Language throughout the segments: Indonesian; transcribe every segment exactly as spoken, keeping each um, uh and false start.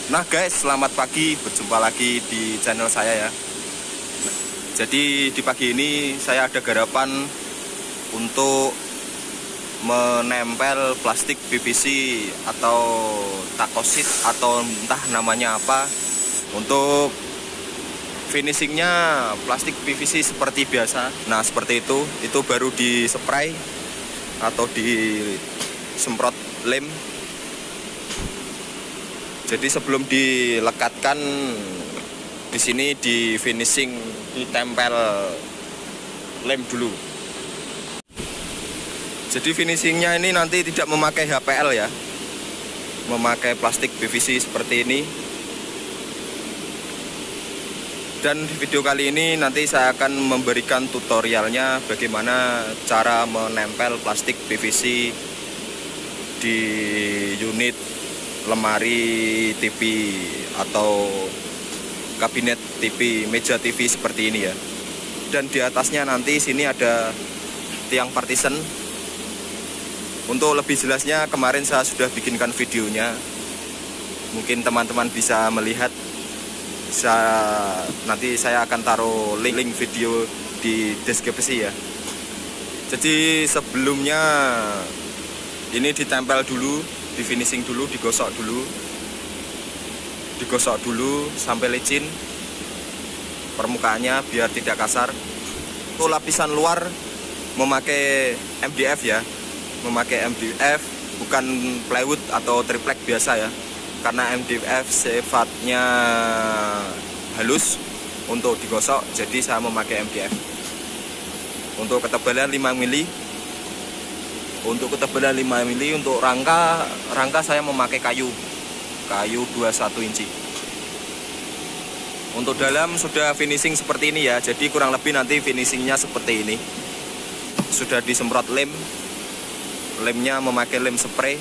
Nah guys, selamat pagi, berjumpa lagi di channel saya ya. Jadi di pagi ini saya ada garapan untuk menempel plastik P V C atau takosit atau entah namanya apa, untuk finishingnya plastik P V C seperti biasa. Nah seperti itu, itu baru di spray atau disemprot lem. Jadi sebelum dilekatkan, di sini di finishing, ditempel lem dulu. Jadi finishingnya ini nanti tidak memakai H P L ya, memakai plastik P V C seperti ini. Dan di video kali ini nanti saya akan memberikan tutorialnya bagaimana cara menempel plastik P V C di unit lemari T V atau kabinet T V, meja T V seperti ini ya. Dan di atasnya nanti sini ada tiang partition. Untuk lebih jelasnya kemarin saya sudah bikinkan videonya, mungkin teman-teman bisa melihat. Saya, nanti saya akan taruh link-link video di deskripsi ya. Jadi sebelumnya ini ditempel dulu, di finishing dulu, digosok dulu, digosok dulu sampai licin permukaannya biar tidak kasar. Untuk lapisan luar memakai M D F ya, memakai M D F, bukan plywood atau triplek biasa ya, karena M D F sifatnya halus untuk digosok, jadi saya memakai M D F. Untuk ketebalan lima mili, untuk ketebalan lima mili, untuk rangka rangka saya memakai kayu kayu dua puluh satu inci. Untuk dalam sudah finishing seperti ini ya, jadi kurang lebih nanti finishingnya seperti ini. Sudah disemprot lem, lemnya memakai lem spray,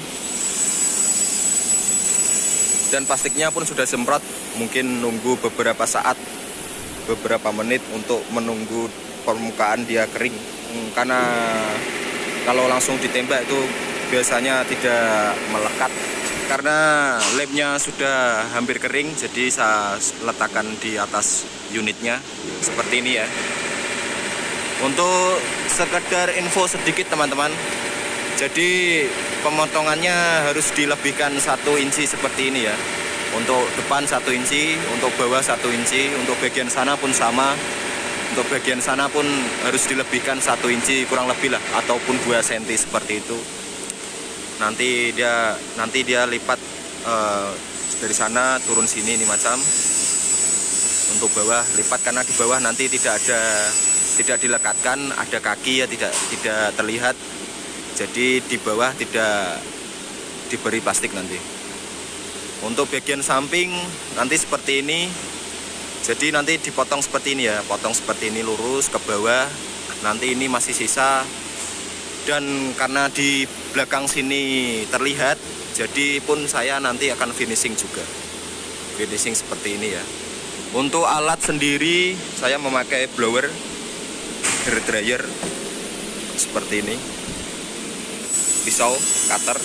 dan plastiknya pun sudah semprot. Mungkin nunggu beberapa saat, beberapa menit untuk menunggu permukaan dia kering, karena kalau langsung ditembak itu biasanya tidak melekat. Karena lemnya sudah hampir kering, jadi saya letakkan di atas unitnya seperti ini ya. Untuk sekedar info sedikit teman-teman, jadi pemotongannya harus dilebihkan satu inci seperti ini ya. Untuk depan satu inci, untuk bawah satu inci, untuk bagian sana pun sama. Untuk bagian sana pun harus dilebihkan satu inci kurang lebih lah, ataupun dua senti seperti itu. Nanti dia nanti dia lipat uh, dari sana turun sini ini macam. Untuk bawah lipat, karena di bawah nanti tidak ada tidak dilekatkan, ada kaki ya, tidak tidak terlihat. Jadi di bawah tidak diberi plastik nanti. Untuk bagian samping nanti seperti ini. Jadi nanti dipotong seperti ini ya, potong seperti ini lurus ke bawah. Nanti ini masih sisa. Dan karena di belakang sini terlihat, jadi pun saya nanti akan finishing juga. Finishing seperti ini ya. Untuk alat sendiri saya memakai blower, hair dryer seperti ini, pisau, cutter,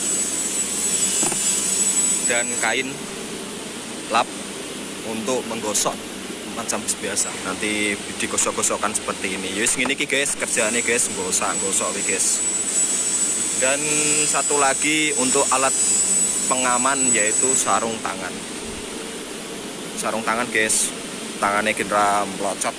dan kain lap untuk menggosok macam biasa. Nanti digosok-gosokkan seperti ini. Yus gini ki guys, kerjaannya guys, gosok gosok guys. Dan satu lagi untuk alat pengaman, yaitu sarung tangan. Sarung tangan guys, tangannya kira melocot.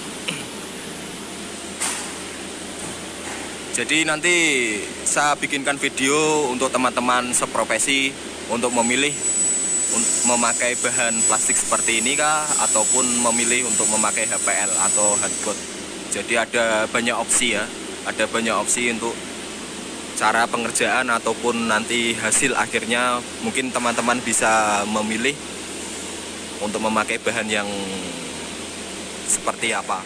Jadi nanti saya bikinkan video untuk teman-teman seprofesi untuk memilih memakai bahan plastik seperti ini kah, ataupun memilih untuk memakai H P L atau hardboard. Jadi ada banyak opsi ya, ada banyak opsi untuk cara pengerjaan ataupun nanti hasil akhirnya. Mungkin teman-teman bisa memilih untuk memakai bahan yang seperti apa.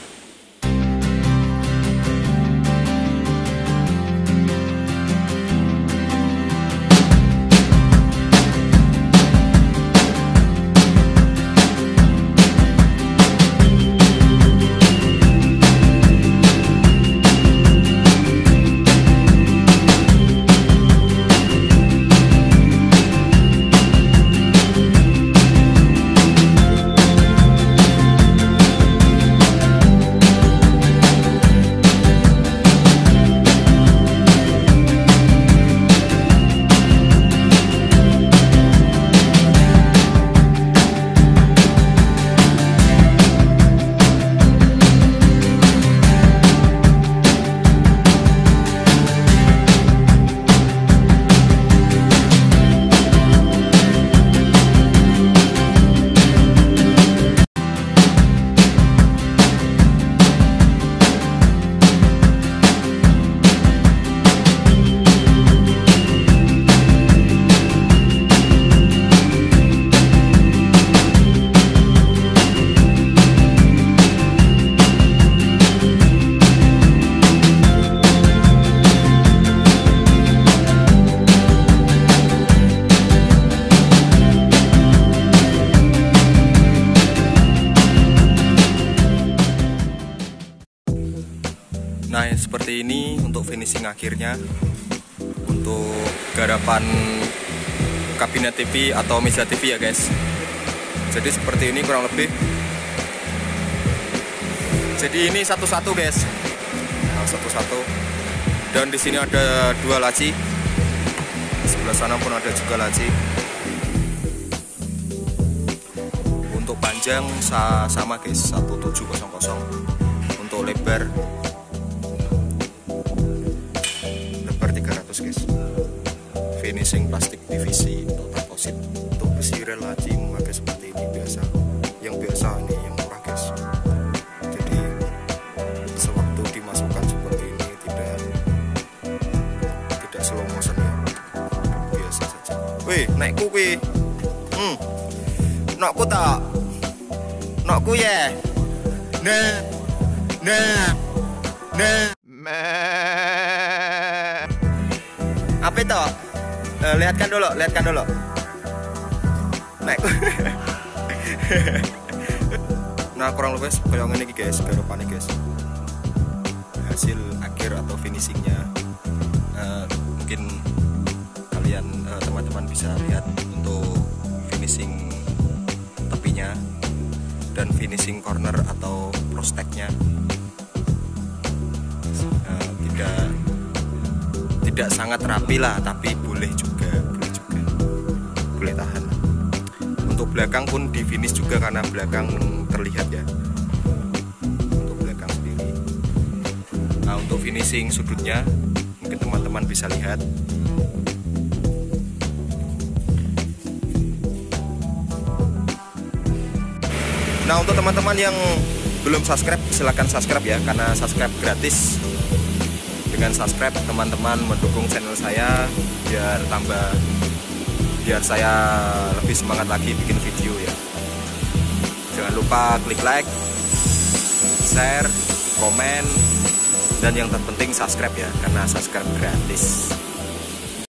seperti ini untuk finishing akhirnya, untuk garapan kabinet T V atau meja T V ya guys. Jadi seperti ini kurang lebih. Jadi ini satu-satu guys, nah, satu-satu. Dan di sini ada dua laci, sebelah sana pun ada juga laci. Untuk panjang sama guys, satu tujuh nol nol. Untuk lebar lebar tiga ratus guys. Finishing plastik P V C untuk komposit. Untuk besi rel laci memakai seperti ini biasa. Yang biasa ini yang murah guys. Jadi sewaktu dimasukkan seperti ini tidak tidak slow motion ya. Biasa saja. Wih, naikku wih. Hmm. Nokku tak. Nokku ya. Nah. Nah. Nah. Apa itu? Uh, lihatkan dulu, lihatkan dulu. Naik. Nah, kurang lebih kayak ini guys, garapan guys. Hasil akhir atau finishingnya, uh, mungkin kalian teman-teman uh, bisa lihat untuk finishing tepinya dan finishing corner atau prosteknya. Uh, tidak tidak sangat rapi lah, tapi boleh juga, boleh juga, boleh tahan. Untuk belakang pun di finish juga karena belakang terlihat ya. Untuk belakang sendiri. Nah, untuk finishing sudutnya mungkin teman-teman bisa lihat. Nah, untuk teman-teman yang belum subscribe silahkan subscribe ya, karena subscribe gratis. Dengan subscribe teman-teman mendukung channel saya biar tambah biar saya lebih semangat lagi bikin video ya. Jangan lupa klik like, share, komen, dan yang terpenting subscribe ya, karena subscribe gratis.